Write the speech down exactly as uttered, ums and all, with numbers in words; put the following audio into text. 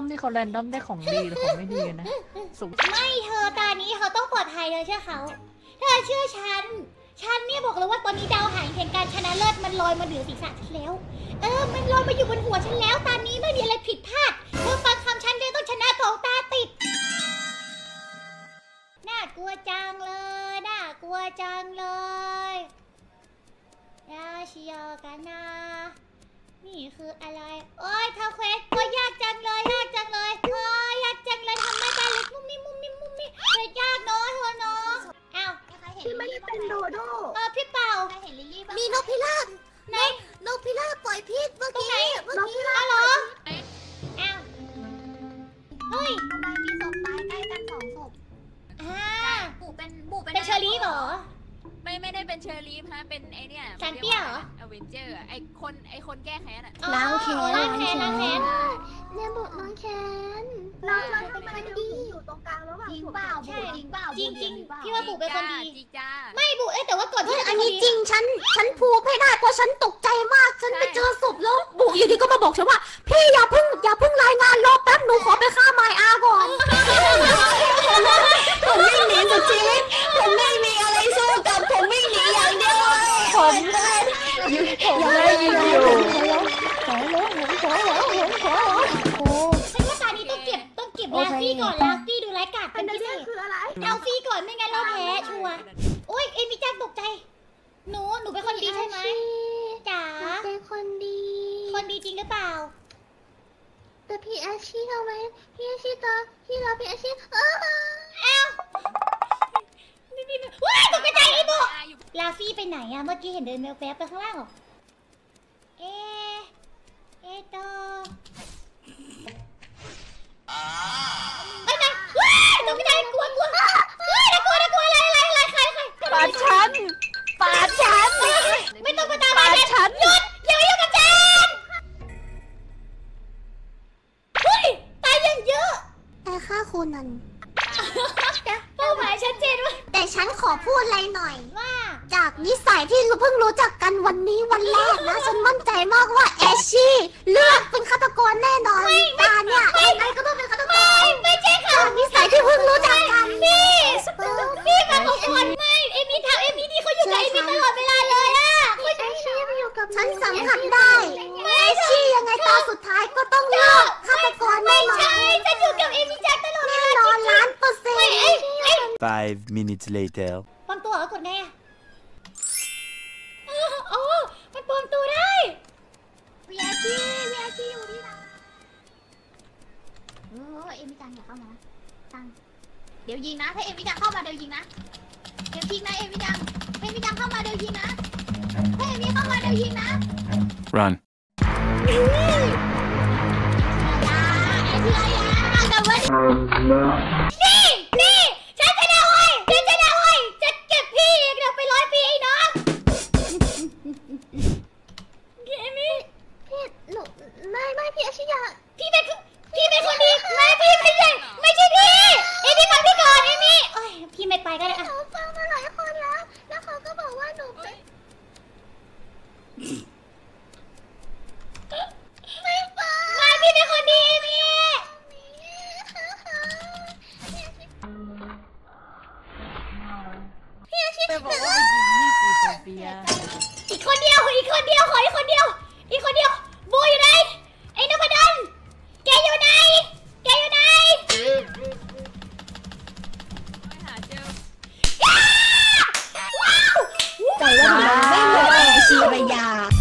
นี่เขาแรนดอมได้ของดีหรือของไม่ดีนะสุไม่เธอตานี้เขาต้องปลอดภัยเลยเชื่อเขาเธอเชื่อฉันฉันเนี่ยบอกเลยว่าตอนนี้ดาวหางแห่งการชนะเลิศมันลอยมาเหนือศีรษะฉันแล้วเออมันลอยมาอยู่บนหัวฉันแล้วตอนนี้ไม่มีอะไรผิดพลาดเธอฟังคำฉันเลยต้องชนะสองตาติดน่ากลัวจังเลยน่ากลัวจังเลยยาชิโยกันนะนี่คืออะไรโอ้ยเธอเควสก็ยากจังเลยยากจังเลยเธอยากจังเลยทำไมตาเล็กมุมมิมุมมิมุมมิเธอยากเนาะเธอเนาะอ้าวพี่ไม่ได้เป็นโดโดเออพี่เป่ามีนกพิราบไหนนกพิราบปล่อยพิษเมื่อกี้เมื่อกี้อ๋อเหรออ้าวเฮ้ยทำไมมีศพตายใกล้กันสองศพอ่าบุเป็นบุเป็นเป็นเชอรี่เหรอไม่ไม่ได้เป็นเชอรี่ฮะเป็นไอเนี่ยแซนเปียเหรออเวนเจอร์ไอคนไอคนแก้แค้นอะล้างแค้นล้างแค้นล้างแค้นเนี่ยบุล้างแค้นเราเราเป็นคนดีอยู่ตรงกลางแล้วแบบจริงเปล่าบุจริงเปล่าจริงจริงพี่ว่าบุเป็นคนดีจริงจ้าไม่บุเอ้แต่ว่าก่อนที่อันนี้จริงฉันฉันพูดไม่ได้เพราะฉันตกใจมากฉันไปเจอศพแล้วบุอยู่ดีก็มาบอกฉันว่าพี่อย่าเพิ่งอย่าเพิ่งรายงานรอแป๊บหนูขอไปฆ่าไมอาก่อนผมไม่หนีสุดชีวิตผมไม่มีอะไรสู้กับผมไม่หนีอย่างเดียวผมเลยยืนผมได้ยืนอยู่ขอแล้วผมขอแล้วผมขอโอ้ฉันว่าตานี้ต้องเก็บต้องเก็บลาฟี่ก่อนลาฟี่ดูไร้กาดเป็นพิเศษคืออะไรเอาฟี่ก่อนไม่งั้นเราแพ้ชัวร์โอ้ยเอมิจังตกใจหนูหนูเป็นคนดีใช่ไหมจ๋าเป็นคนดีคนดีจริงหรือเปล่าแต่พี่อาชีทำไมพี่อาชีตาพี่เราพี่อาชีเอออ้าวนี่นี่ว้ายตกใจไอ้โบลาฟี่ไปไหนอะเมื่อกี้เห็นเดินแวบๆไปข้างล่างหรอเอเอโตไอ้ไหนว้ายตกใจกลัวกลัวว้ายน่ากลัวน่ากลัวอะไรอะไรอะไรใครใครปาดฉันปาดฉันไม่ต้องมาตามมาฉันหยุดอย่ามายุ่งกับฉันเฮ้ยตายยังเยอะแต่ฆ่าคนนั้นเป้าหมายชัดเจนว่าแต่ฉันขอพูดอะไรหน่อยว่าจากนิสัยที่เพิ่งรู้จักกันวันนี้วันแรกนะฉันมั่นใจมากว่าแอชชี่เลือกเป็นฆาตกรแน่นอนตาเนี่ยไอ้ก็ต้องเป็นฆาตกรไม่ไม่ใช่ค่ะจากนิสัยที่เพิ่งรู้จักกันพี่พี่มาบอกก่อนไม่เอมี่ทำเอมี่ที่เขาอยู่กับเอมี่ตลอดเวลาเลยอะแอชชี่ไม่อยู่กับฉันสัมผัสได้แอชชี่ยังไงตอนสุดท้ายก็ต้องเลือกฆาตกรแน่นอนไม่ใช่ฉันอยู่กับเอมี่จักตลอดเวลาแน่นอนล้านเปอร์เซ็นต์ Five minutes later ปลอมตัวเหรอกดไงอะอ๋อมันปลอมตัวได้วีอาชีวีอาชีอยู่ที่ไหนเออเอ็มจังอย่าเข้ามาตังเดี๋ยวยิงนะถ้าเอ็มจังเข้ามาเดี๋ยวยิงนะเดี๋ยวยิงนะเอ็มจังเอ็มจังเข้ามาเดี๋ยวยิงนะถ้าเอ็มเข้ามาเดี๋ยวยิงนะ Run นี่นี่ฉันจะได้เว้ยฉันจะได้เว้ยจะเก็บพี่เดี๋ยวไปร้อยปีไอ้น้องเอมี่พี่หนูไม่ไม่พี่อาชิยะพี่เป็นพี่เป็นคนดีไม่พี่ไม่ใช่ไม่ใช่พี่เอมี่ฟังพี่ก่อนเอมี่โอ้ยพี่ไม่ไปก็ได้อะเขาฟังมาหลายคนแล้วแล้วเขาก็บอกว่าหนูเป็นไม่ฟังไม่พี่เป็นคนดีเอมี่ไปบอกว่าไปยิงนี่สิโซเฟียอีกคนเดียวอีกคนเดียวขออีกคนเดียวอีกคนเดียวโบอยู่ไหนไอ้นพดลแกอยู่ไหนแกอยู่ไหนไม่หาเจอว้าวใจว่าไม่เหมือนแอชีระยา